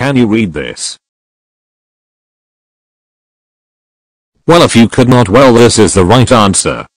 Can you read this? Well, if you could not, well, this is the right answer.